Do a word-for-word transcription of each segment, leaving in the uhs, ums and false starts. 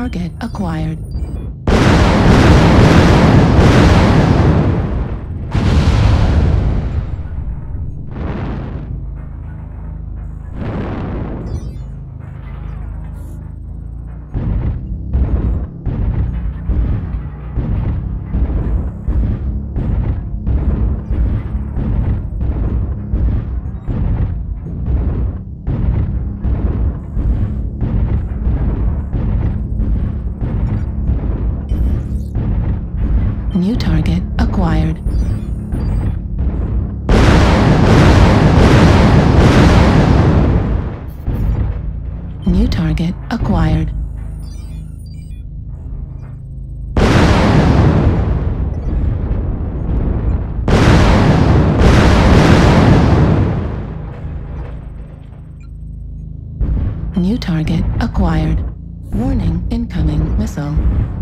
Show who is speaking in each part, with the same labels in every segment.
Speaker 1: Target acquired. New target acquired. New target acquired. New target acquired. Warning, incoming missile.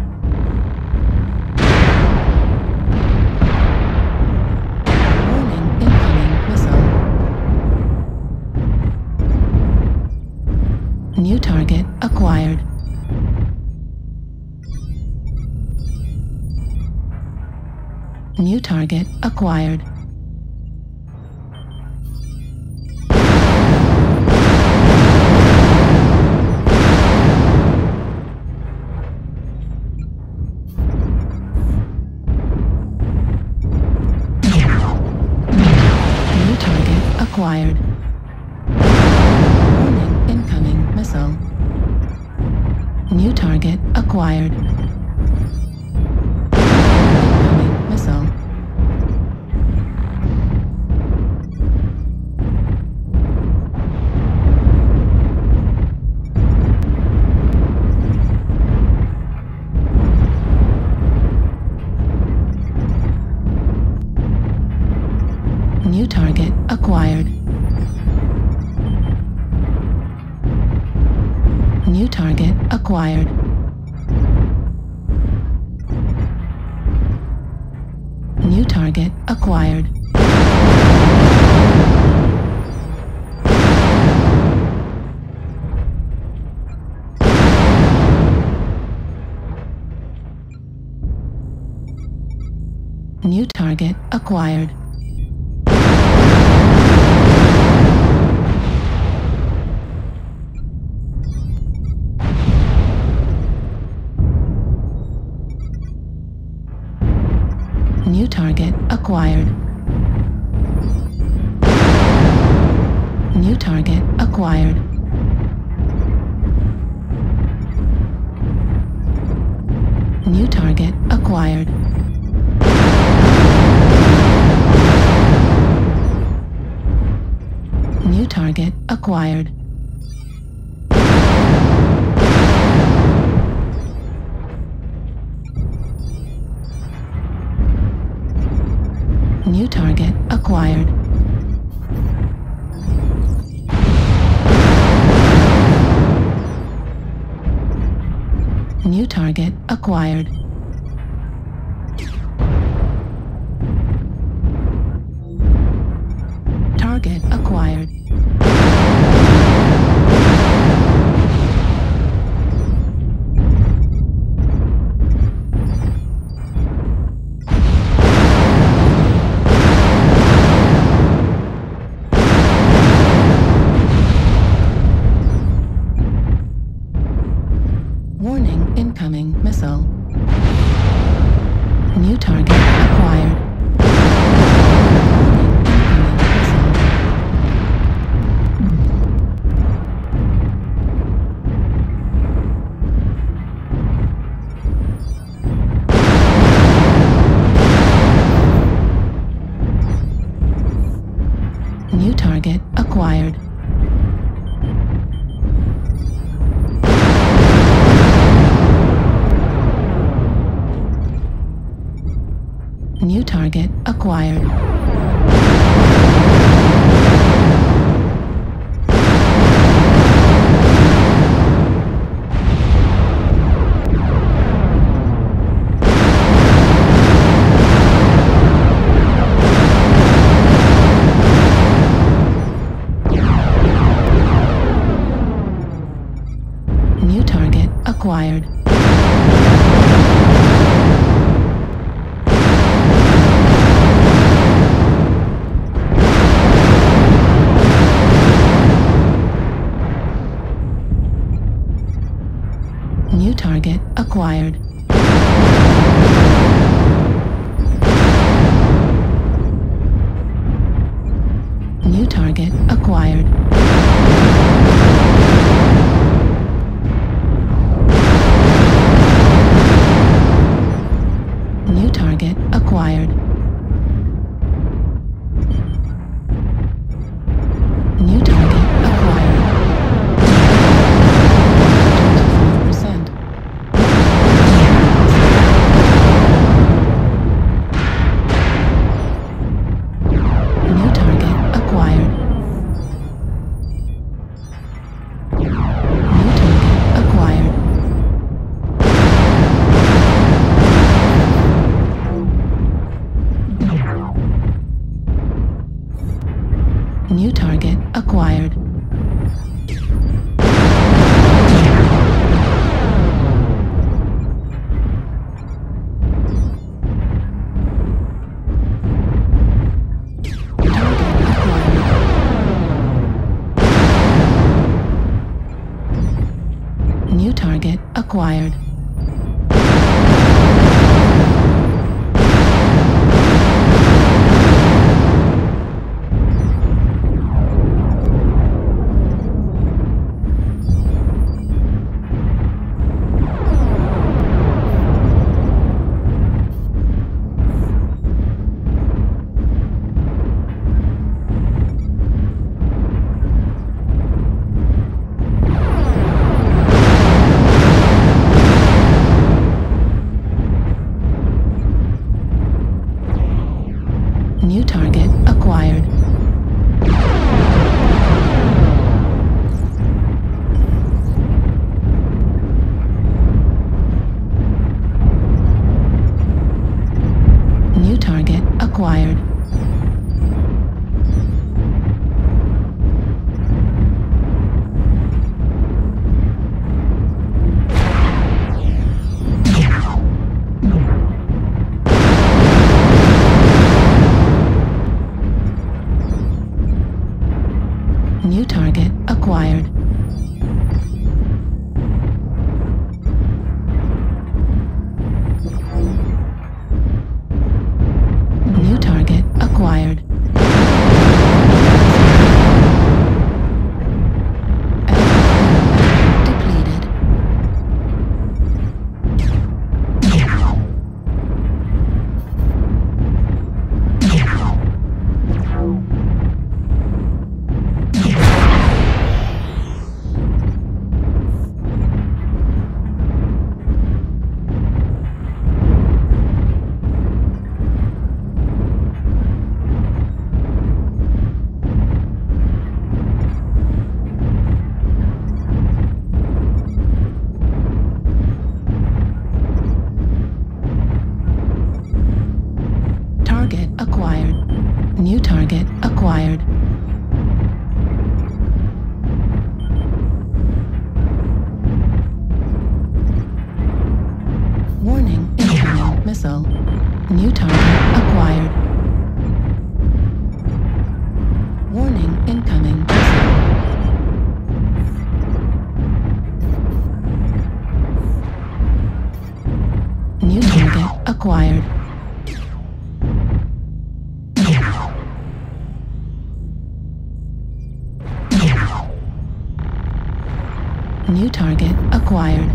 Speaker 1: New target acquired. New target acquired. New target acquired. Warning, incoming missile. New target acquired. Incoming missile. New target acquired. New target acquired. New target acquired. New target acquired. New target acquired. New target acquired. New target acquired. New target acquired. New target acquired. New target acquired. Target acquired. Warning, incoming missile. New target acquired. New target acquired. New target acquired. New target acquired. New target acquired. New target acquired. New target acquired. New target acquired. twenty-five percent. New target acquired. New target acquired. New target acquired. New target acquired. New target acquired. New target acquired. New target acquired. New target acquired. Depleted. Target acquired. New target acquired. Warning, incoming missile. New target acquired. Warning, incoming missile. New target acquired. New target acquired.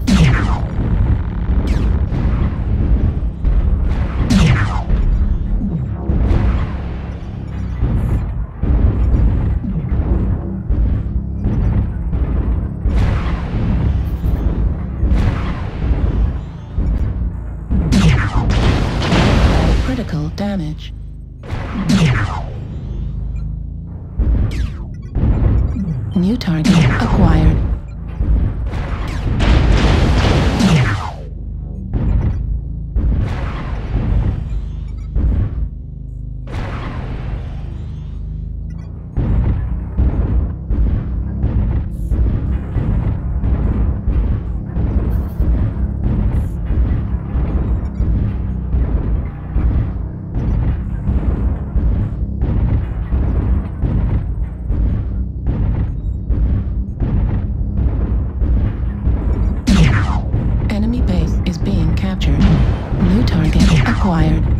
Speaker 1: Critical damage. New target acquired. acquired.